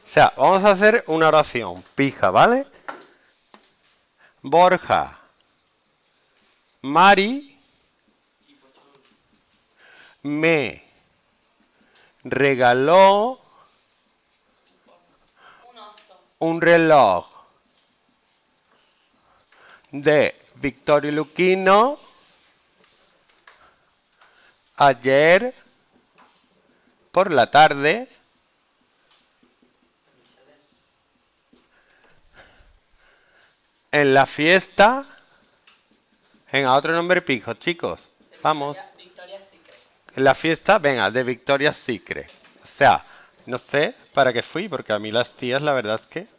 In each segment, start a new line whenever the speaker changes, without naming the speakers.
O sea, vamos a hacer una oración pija, ¿vale? Borja, Mari, me regaló un reloj de Vittorio Luquino ayer por la tarde en la fiesta. Venga, otro nombre pijo, chicos. Vamos. En la fiesta, venga, de Victoria's Secret. O sea, no sé para qué fui, porque a mí las tías, la verdad es que...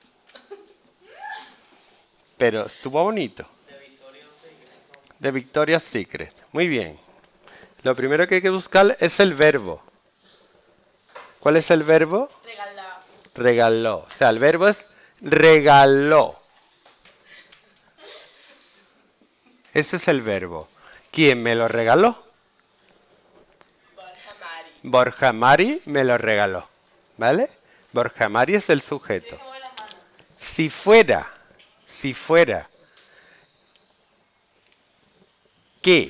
Pero estuvo bonito. De Victoria's Secret. Muy bien. Lo primero que hay que buscar es el verbo. ¿Cuál es el verbo? Regaló. O sea, el verbo es regaló. Ese es el verbo. ¿Quién me lo regaló? Borja Mari me lo regaló. ¿Vale? Borja Mari es el sujeto. Si fuera que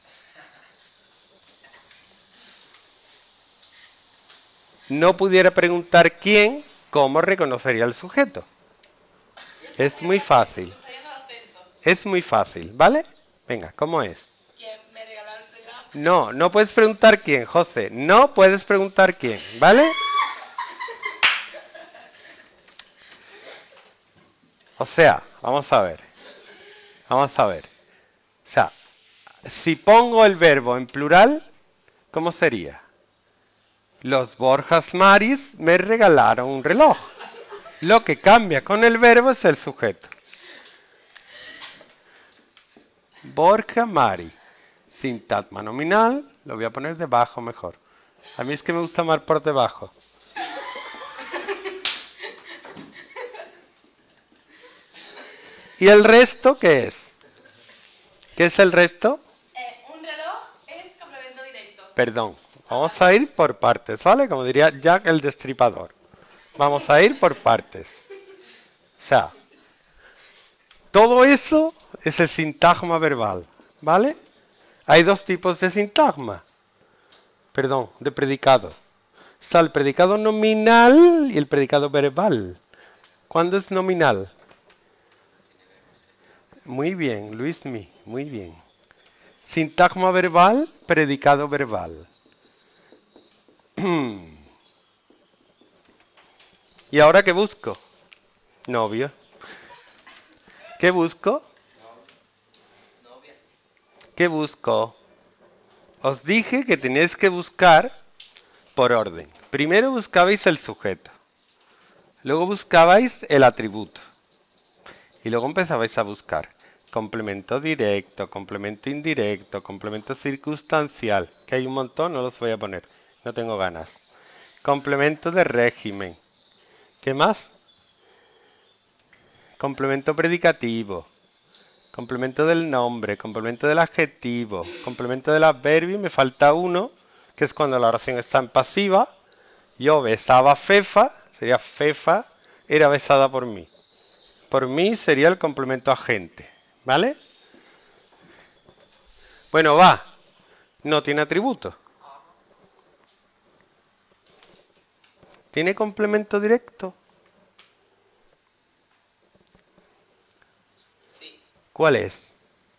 no pudiera preguntar quién, ¿cómo reconocería el sujeto? Es muy fácil. Es muy fácil, ¿vale? Venga, ¿cómo es? No, no puedes preguntar quién, José. No puedes preguntar quién, ¿vale? O sea, vamos a ver. Vamos a ver. O sea, si pongo el verbo en plural, ¿cómo sería? Los Borjas Maris me regalaron un reloj. Lo que cambia con el verbo es el sujeto. Borja Mari. Sintagma nominal. Lo voy a poner debajo mejor. A mí es que me gusta más por debajo. ¿Y el resto qué es? ¿Qué es el resto?
Un reloj es complemento directo.
Perdón. Vamos a ir por partes, ¿vale? Como diría Jack el Destripador. Vamos a ir por partes. O sea, todo eso es el sintagma verbal, ¿vale? Hay dos tipos de sintagma. Perdón, de predicado. Está el predicado nominal y el predicado verbal. ¿Cuándo es nominal? Muy bien, Luismi, muy bien. Sintagma verbal, predicado verbal. ¿Y ahora qué busco? Novio. ¿Qué busco? ¿Qué busco? Os dije que tenéis que buscar por orden. Primero buscabais el sujeto. Luego buscabais el atributo. Y luego empezabais a buscar complemento directo, complemento indirecto, complemento circunstancial, que hay un montón, no los voy a poner, no tengo ganas. Complemento de régimen. ¿Qué más? Complemento predicativo, complemento del nombre, complemento del adjetivo, complemento del adverbio, me falta uno, que es cuando la oración está en pasiva. Yo besaba a Fefa, sería Fefa, era besada por mí. Por mí sería el complemento agente, ¿vale? Bueno, va. No tiene atributo. ¿Tiene complemento directo? ¿Cuál es?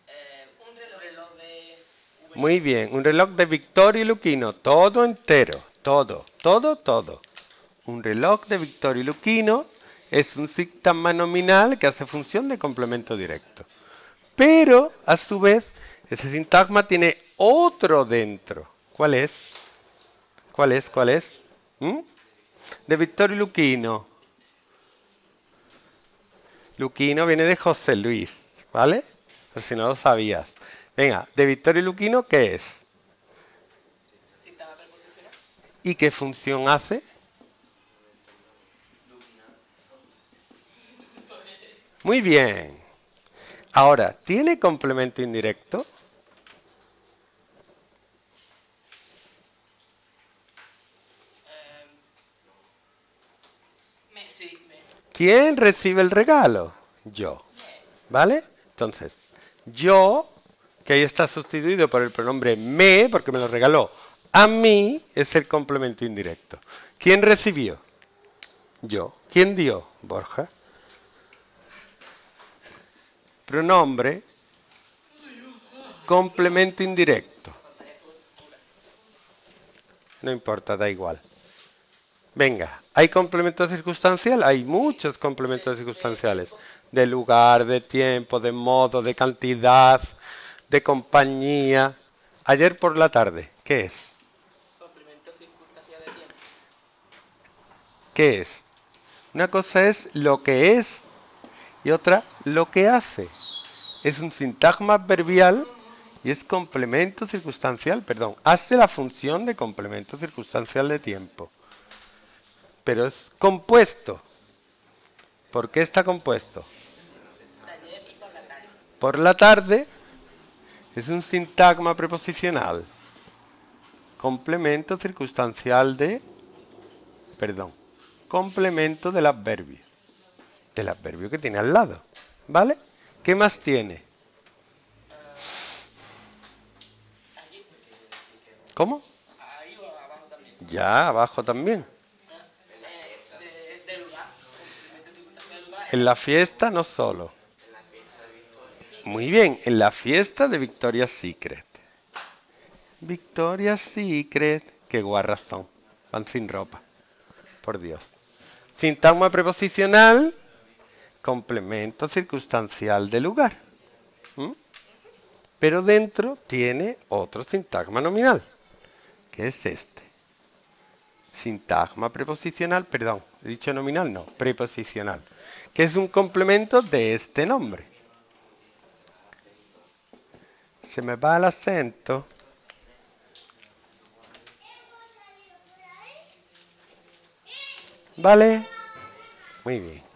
Muy bien, un reloj de Vittorio Luquino, todo entero, todo. Un reloj de Vittorio Luquino es un sintagma nominal que hace función de complemento directo. Pero, a su vez, ese sintagma tiene otro dentro. ¿Cuál es? ¿Cuál es? ¿Mm? De Vittorio Luquino. Luquino viene de José Luis, ¿vale? Por si no lo sabías. Venga, de Vittorio Luquino, ¿qué es? ¿Y qué función hace? Muy bien. Ahora, ¿tiene complemento indirecto? ¿Quién recibe el regalo? Yo. ¿Vale? Entonces, yo, que ahí está sustituido por el pronombre me, porque me lo regaló, a mí es el complemento indirecto. ¿Quién recibió? Yo. ¿Quién dio? Borja. Pronombre, complemento indirecto. No importa, da igual. Venga, ¿hay complemento circunstancial? Hay muchos complementos circunstanciales. De lugar, de tiempo, de modo, de cantidad, de compañía. Ayer por la tarde, ¿qué es? ¿Qué es? Una cosa es lo que es y otra lo que hace. Es un sintagma adverbial y es complemento circunstancial, perdón. Hace la función de complemento circunstancial de tiempo. Pero es compuesto. ¿Por qué está compuesto? Por la tarde es un sintagma preposicional. Complemento circunstancial de, perdón, complemento del adverbio. Del adverbio que tiene al lado. ¿Vale? ¿Qué más tiene? ¿Cómo? Ya, abajo también. En la fiesta no solo. Muy bien, en la fiesta de Victoria's Secret. Victoria's Secret. Qué guarras son. Van sin ropa. Por Dios. Sintagma preposicional. Complemento circunstancial de lugar. ¿Mm? Pero dentro tiene otro sintagma nominal. Que es este. Sintagma preposicional, perdón, he dicho nominal, no, preposicional. Que es un complemento de este nombre. Se me va el acento. ¿Vale? Muy bien.